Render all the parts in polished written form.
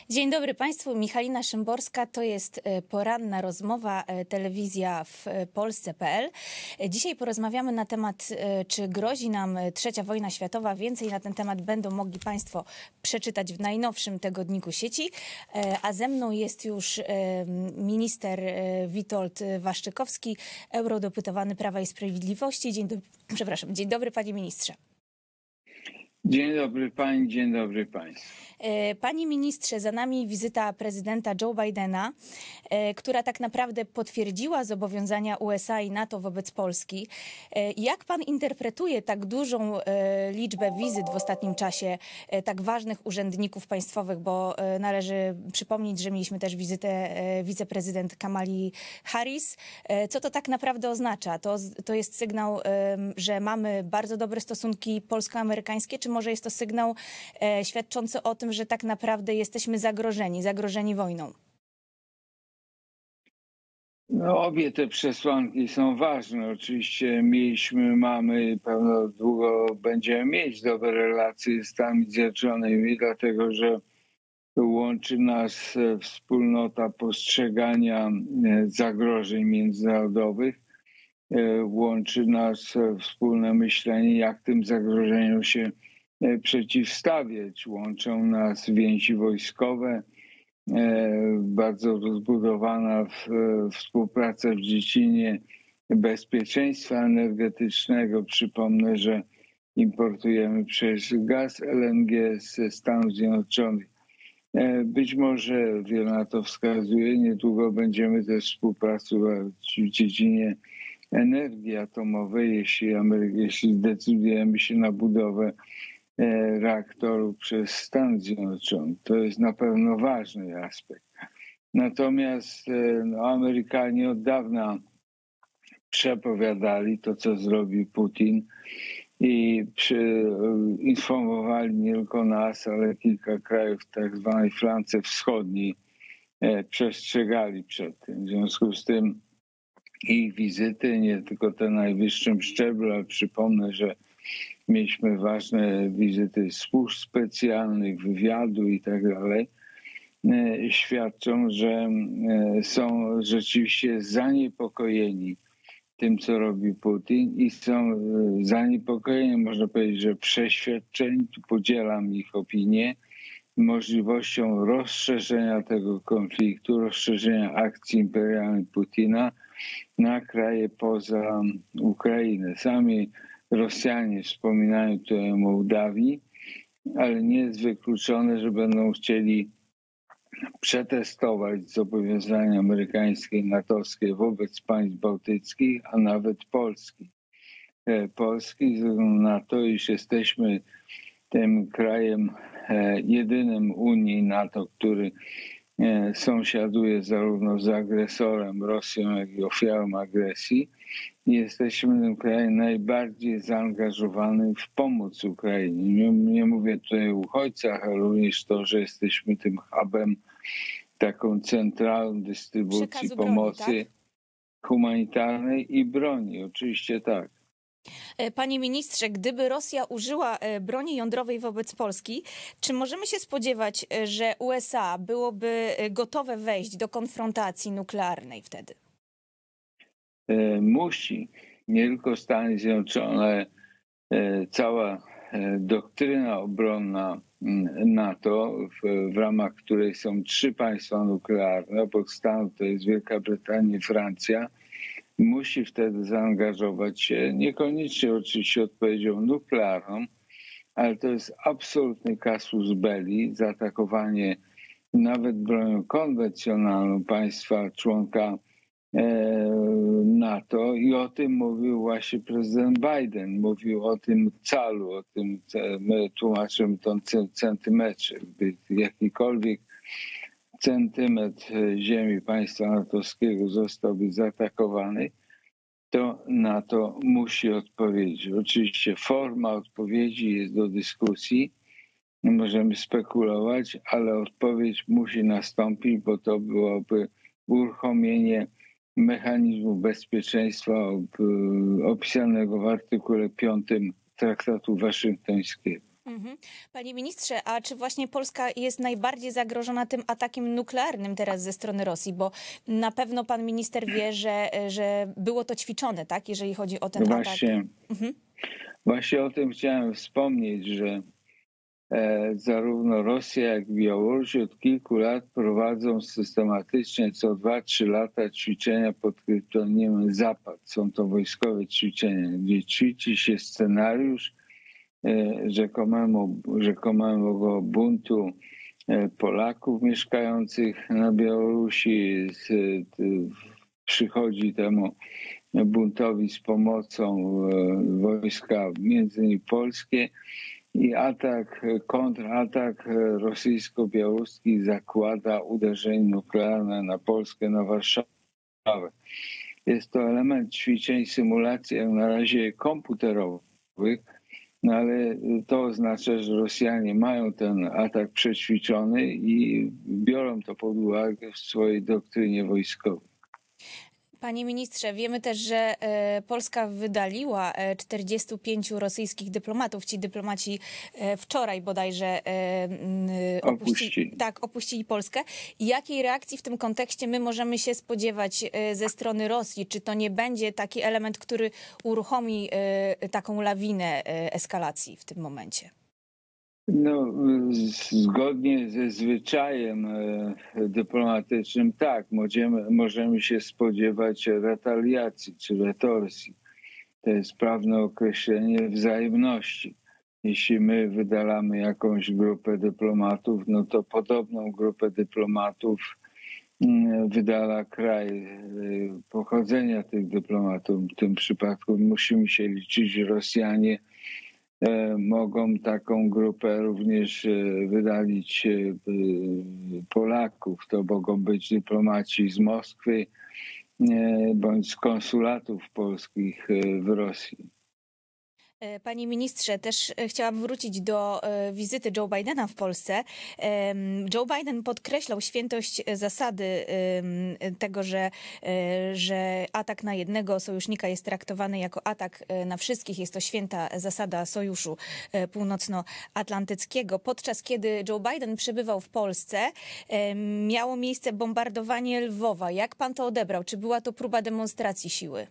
Dzień dobry Państwu, Michalina Szymborska, to jest poranna rozmowa, telewizja w Polsce.pl. Dzisiaj porozmawiamy na temat, czy grozi nam trzecia wojna światowa. Więcej na ten temat będą mogli Państwo przeczytać w najnowszym tygodniku sieci. A ze mną jest już minister Witold Waszczykowski, eurodeputowany Prawa i Sprawiedliwości. Dzień dobry Panie Ministrze. Dzień dobry Pani, dzień dobry Państwu. Panie ministrze, za nami wizyta prezydenta Joe Bidena, która tak naprawdę potwierdziła zobowiązania USA i NATO wobec Polski. Jak pan interpretuje tak dużą liczbę wizyt w ostatnim czasie tak ważnych urzędników państwowych, bo należy przypomnieć, że mieliśmy też wizytę wiceprezydent Kamali Harris. Co to tak naprawdę oznacza? To jest sygnał, że mamy bardzo dobre stosunki polsko-amerykańskie, czy może jest to sygnał świadczący o tym, że tak naprawdę jesteśmy zagrożeni wojną? No, obie te przesłanki są ważne. Oczywiście mamy, pewno długo będziemy mieć dobre relacje z Stanami Zjednoczonymi, dlatego że łączy nas wspólnota postrzegania zagrożeń międzynarodowych, łączy nas wspólne myślenie, jak tym zagrożeniom się przeciwstawiać. Łączą nas więzi wojskowe, bardzo rozbudowana współpraca w dziedzinie bezpieczeństwa energetycznego. Przypomnę, że importujemy przecież gaz LNG ze Stanów Zjednoczonych. Być może, wiele na to wskazuje, niedługo będziemy też współpracować w dziedzinie energii atomowej, jeśli zdecydujemy się na budowę reaktorów przez Stany Zjednoczone. To jest na pewno ważny aspekt. Natomiast Amerykanie od dawna przepowiadali to, co zrobił Putin i informowali nie tylko nas, ale kilka krajów tak zwanej flance wschodniej przestrzegali przed tym. W związku z tym ich wizyty, nie tylko te na najwyższym szczeblu, ale przypomnę, że mieliśmy ważne wizyty służb specjalnych, wywiadu i tak dalej, świadczą, że są rzeczywiście zaniepokojeni tym, co robi Putin i są zaniepokojeni, można powiedzieć, że przeświadczeni, tu podzielam ich opinię, możliwością rozszerzenia tego konfliktu, rozszerzenia akcji imperialnej Putina na kraje poza Ukrainę. Sami Rosjanie wspominają tutaj o Mołdawii, ale nie jest wykluczone, że będą chcieli przetestować zobowiązania amerykańskie i natowskie wobec państw bałtyckich, a nawet Polski. Polski ze względu na to, iż jesteśmy tym krajem jedynym Unii NATO, który sąsiaduje zarówno z agresorem Rosją, jak i ofiarą agresji. Jesteśmy tym krajem najbardziej zaangażowanym w pomoc Ukrainie. Nie mówię tutaj o uchodźcach, ale również to, że jesteśmy tym hubem, taką centralną dystrybucji pomocy broni, tak? Humanitarnej i broni. Oczywiście tak. Panie ministrze, gdyby Rosja użyła broni jądrowej wobec Polski, czy możemy się spodziewać, że USA byłoby gotowe wejść do konfrontacji nuklearnej wtedy? Musi. Nie tylko Stany Zjednoczone, cała doktryna obronna NATO, w ramach której są 3 państwa nuklearne, obok Stanów to jest Wielka Brytania i Francja, musi wtedy zaangażować się, niekoniecznie oczywiście odpowiedzią nuklearną, ale to jest absolutny casus belli, zaatakowanie nawet bronią konwencjonalną państwa członka NATO i o tym mówił właśnie prezydent Biden. Mówił o tym calu, o tym, my tłumaczymy to centymetrze, gdy jakikolwiek centymetr ziemi państwa natowskiego zostałby zaatakowany, to NATO musi odpowiedzieć. Oczywiście forma odpowiedzi jest do dyskusji, możemy spekulować, ale odpowiedź musi nastąpić, bo to byłoby uruchomienie mechanizmu bezpieczeństwa opisanego w artykule 5 Traktatu Waszyngtońskiego. Mhm. Panie ministrze, a czy właśnie Polska jest najbardziej zagrożona tym atakiem nuklearnym teraz ze strony Rosji? Bo na pewno pan minister wie, że było to ćwiczone, tak, jeżeli chodzi o ten No atak. Mhm. właśnie o tym chciałem wspomnieć, że zarówno Rosja, jak i Białoruś od kilku lat prowadzą systematycznie co 2-3 lata ćwiczenia pod kryptonimem Zapad. Są to wojskowe ćwiczenia, gdzie ćwiczy się scenariusz rzekomego buntu Polaków mieszkających na Białorusi. Przychodzi temu buntowi z pomocą wojska między innymi polskie i kontratak rosyjsko-białoruski zakłada uderzenie nuklearne na Polskę, na Warszawę. Jest to element ćwiczeń, symulacji jak na razie komputerowych, no ale to oznacza, że Rosjanie mają ten atak przećwiczony i biorą to pod uwagę w swojej doktrynie wojskowej. Panie ministrze, wiemy też, że Polska wydaliła 45 rosyjskich dyplomatów. Ci dyplomaci wczoraj bodajże opuścili Polskę. Jakiej reakcji w tym kontekście my możemy się spodziewać ze strony Rosji? Czy to nie będzie taki element, który uruchomi taką lawinę eskalacji w tym momencie? No, zgodnie ze zwyczajem dyplomatycznym, tak, możemy się spodziewać retaliacji czy retorsji. To jest prawne określenie wzajemności. Jeśli my wydalamy jakąś grupę dyplomatów, no to podobną grupę dyplomatów wydala kraj pochodzenia tych dyplomatów. W tym przypadku musimy się liczyć, że Rosjanie mogą taką grupę również wydalić Polaków. To mogą być dyplomaci z Moskwy bądź z konsulatów polskich w Rosji. Panie ministrze, też chciałam wrócić do wizyty Joe Bidena w Polsce. Joe Biden podkreślał świętość zasady tego, że atak na jednego sojusznika jest traktowany jako atak na wszystkich. Jest to święta zasada Sojuszu Północnoatlantyckiego. Podczas kiedy Joe Biden przebywał w Polsce, miało miejsce bombardowanie Lwowa. Jak pan to odebrał? Czy była to próba demonstracji siły?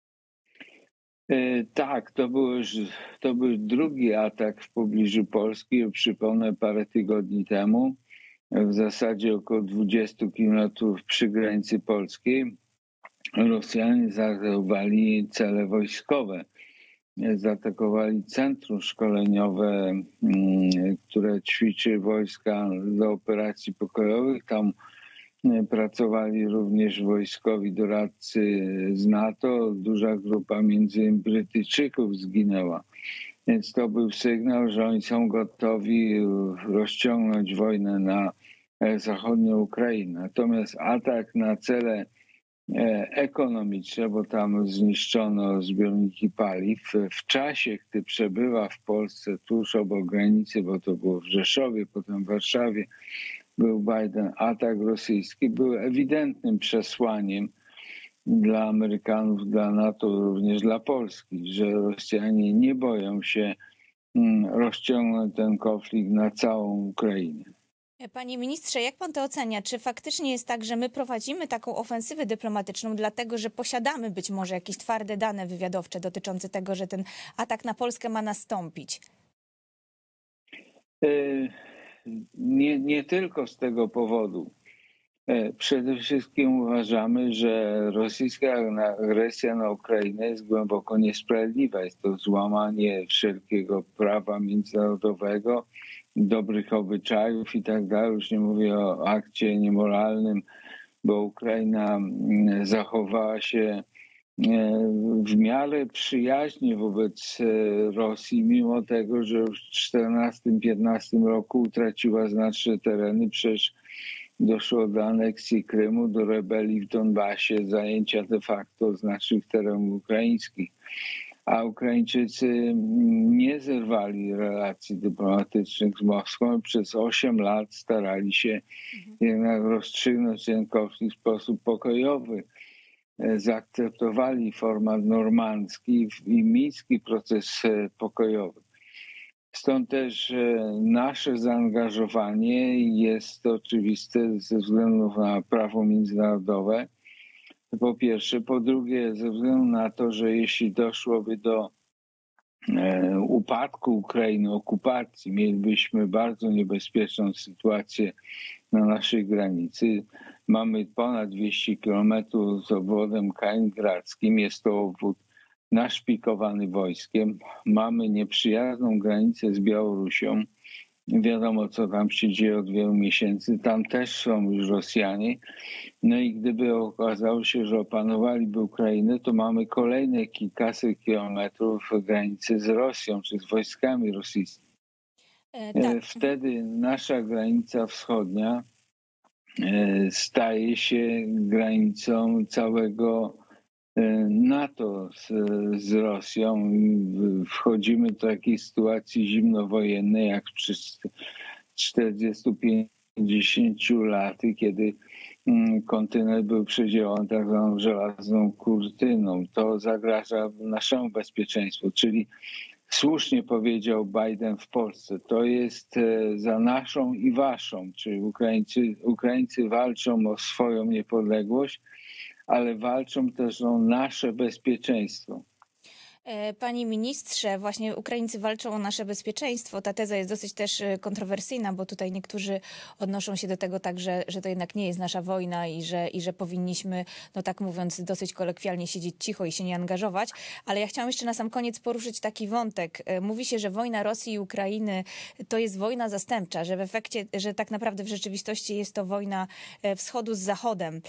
Tak, to był drugi atak w pobliżu Polski. Przypomnę, parę tygodni temu, w zasadzie około 20 kilometrów przy granicy polskiej, Rosjanie zaatakowali cele wojskowe. Zaatakowali centrum szkoleniowe, które ćwiczy wojska do operacji pokojowych. Tam pracowali również wojskowi doradcy z NATO. Duża grupa między innymi Brytyjczyków zginęła. Więc to był sygnał, że oni są gotowi rozciągnąć wojnę na zachodnią Ukrainę. Natomiast atak na cele ekonomiczne, bo tam zniszczono zbiorniki paliw, w czasie, gdy przebywa w Polsce tuż obok granicy, bo to było w Rzeszowie, potem w Warszawie, był Biden, atak rosyjski był ewidentnym przesłaniem dla Amerykanów, dla NATO, również dla Polski, że Rosjanie nie boją się rozciągnąć ten konflikt na całą Ukrainę. Panie ministrze, jak pan to ocenia? Czy faktycznie jest tak, że my prowadzimy taką ofensywę dyplomatyczną, dlatego że posiadamy być może jakieś twarde dane wywiadowcze dotyczące tego, że ten atak na Polskę ma nastąpić? Nie tylko z tego powodu. Przede wszystkim uważamy, że rosyjska agresja na Ukrainę jest głęboko niesprawiedliwa. Jest to złamanie wszelkiego prawa międzynarodowego, dobrych obyczajów i tak dalej. Już nie mówię o akcie niemoralnym, bo Ukraina zachowała się w miarę przyjaźnie wobec Rosji, mimo tego, że już w 2014-2015 roku utraciła znaczne tereny. Przecież doszło do aneksji Krymu, do rebelii w Donbasie, zajęcia de facto znacznych terenów ukraińskich. A Ukraińczycy nie zerwali relacji dyplomatycznych z Moskwą. Przez 8 lat starali się jednak rozstrzygnąć ten konflikt w sposób pokojowy. Zaakceptowali format normandzki i miński proces pokojowy. Stąd też nasze zaangażowanie jest oczywiste ze względu na prawo międzynarodowe. Po pierwsze. Po drugie, ze względu na to, że jeśli doszłoby do upadku Ukrainy, okupacji, mielibyśmy bardzo niebezpieczną sytuację na naszej granicy. Mamy ponad 200 kilometrów z obwodem kaliningradzkim. Jest to obwód naszpikowany wojskiem. Mamy nieprzyjazną granicę z Białorusią. Wiadomo, co tam się dzieje od wielu miesięcy. Tam też są już Rosjanie. No i gdyby okazało się, że opanowaliby Ukrainę, to mamy kolejne kilkaset kilometrów granicy z Rosją, czy z wojskami rosyjskimi. Tak. Wtedy nasza granica wschodnia staje się granicą całego NATO z Rosją. Wchodzimy do takiej sytuacji zimnowojennej jak przez 40-50 lat, kiedy kontynent był przedzielony tak zwaną żelazną kurtyną. To zagraża naszemu bezpieczeństwu, czyli słusznie powiedział Biden w Polsce, to jest za naszą i waszą, czyli Ukraińcy walczą o swoją niepodległość, ale walczą też o nasze bezpieczeństwo. Panie ministrze, właśnie Ukraińcy walczą o nasze bezpieczeństwo. Ta teza jest dosyć też kontrowersyjna, bo tutaj niektórzy odnoszą się do tego tak, że to jednak nie jest nasza wojna i że powinniśmy, no tak mówiąc dosyć kolokwialnie, siedzieć cicho i się nie angażować. Ale ja chciałam jeszcze na sam koniec poruszyć taki wątek. Mówi się, że wojna Rosji i Ukrainy to jest wojna zastępcza, że w efekcie, że tak naprawdę w rzeczywistości jest to wojna wschodu z Zachodem.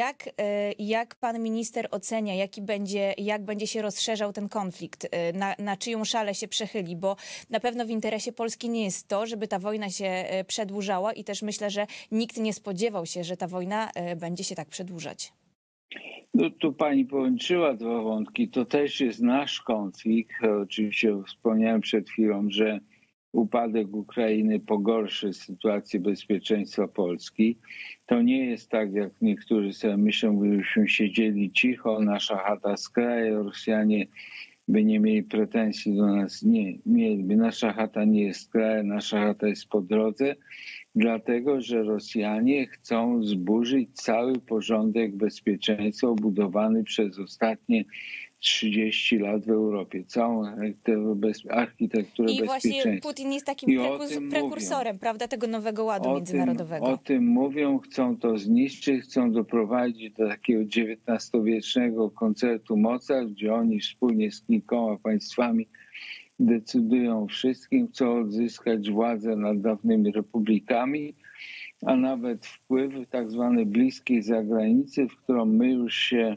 Jak pan minister ocenia, jak będzie się rozszerzał ten konflikt, na czyją szalę się przechyli, bo na pewno w interesie Polski nie jest to, żeby ta wojna się przedłużała i też myślę, że nikt nie spodziewał się, że ta wojna będzie się tak przedłużać. No, tu pani połączyła dwa wątki. To też jest nasz konflikt. Oczywiście wspomniałem przed chwilą, że upadek Ukrainy pogorszy sytuację bezpieczeństwa Polski. To nie jest tak, jak niektórzy sobie myślą, gdybyśmy siedzieli cicho, nasza chata skraje, Rosjanie by nie mieli pretensji do nas. Nie, mieliby. Nasza chata nie jest skraje, nasza chata jest po drodze, dlatego że Rosjanie chcą zburzyć cały porządek bezpieczeństwa budowany przez ostatnie 30 lat w Europie, całą architekturę I właśnie bezpieczeństwa. Putin jest takim prekursorem, prawda, tego nowego ładu międzynarodowego. O tym mówią, chcą to zniszczyć, chcą doprowadzić do takiego XIX-wiecznego koncertu Mozart, gdzie oni wspólnie z kilkoma państwami decydują o wszystkim, chcą odzyskać władzę nad dawnymi republikami, a nawet wpływ tak zwanej bliskiej zagranicy, w którą my już się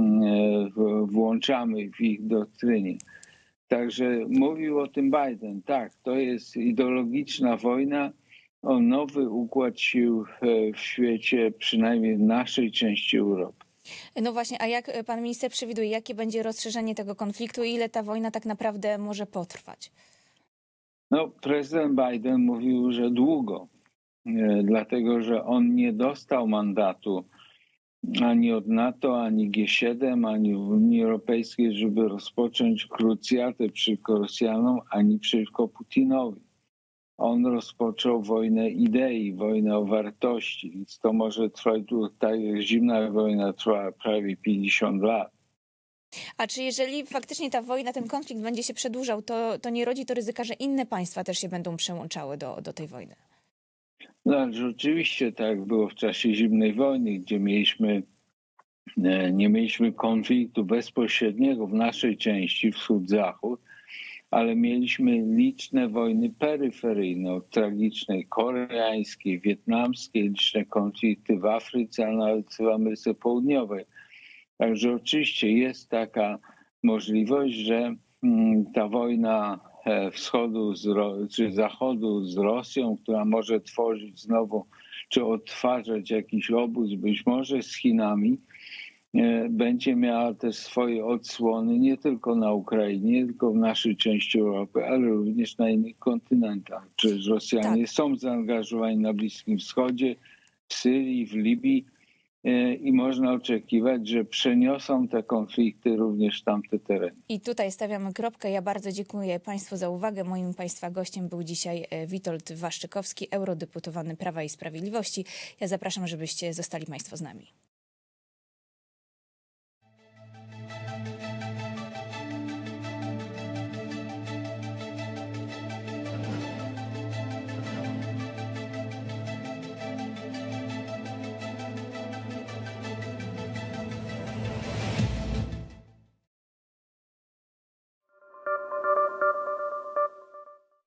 włączamy w ich doktrynie. Także mówił o tym Biden. Tak, to jest ideologiczna wojna o nowy układ sił w świecie, przynajmniej w naszej części Europy. No właśnie, a jak pan minister przewiduje, jakie będzie rozszerzenie tego konfliktu i ile ta wojna tak naprawdę może potrwać? No, prezydent Biden mówił, że długo, dlatego że on nie dostał mandatu ani od NATO, ani G7, ani Unii Europejskiej, żeby rozpocząć krucjatę przeciwko Rosjanom, ani przeciwko Putinowi. On rozpoczął wojnę idei, wojnę o wartości, więc to może trwać, tak jak zimna wojna trwała prawie 50 lat. A czy jeżeli faktycznie ta wojna, ten konflikt będzie się przedłużał, to nie rodzi to ryzyka, że inne państwa też się będą przyłączały do tej wojny? No, rzeczywiście tak było w czasie zimnej wojny, gdzie nie mieliśmy konfliktu bezpośredniego w naszej części wschód-zachód, ale mieliśmy liczne wojny peryferyjne, od tragicznej koreańskiej, wietnamskiej, liczne konflikty w Afryce, a nawet w Ameryce Południowej. Także oczywiście jest taka możliwość, że ta wojna wschodu czy zachodu z Rosją, która może tworzyć znowu, czy odtwarzać jakiś obóz, być może z Chinami, będzie miała też swoje odsłony nie tylko na Ukrainie, nie tylko w naszej części Europy, ale również na innych kontynentach. Przecież Rosjanie są zaangażowani na Bliskim Wschodzie, w Syrii, w Libii. i można oczekiwać, że przeniosą te konflikty również w tamte tereny. I tutaj stawiamy kropkę. Ja bardzo dziękuję Państwu za uwagę. Moim Państwa gościem był dzisiaj Witold Waszczykowski, eurodeputowany Prawa i Sprawiedliwości. Ja zapraszam, żebyście zostali Państwo z nami.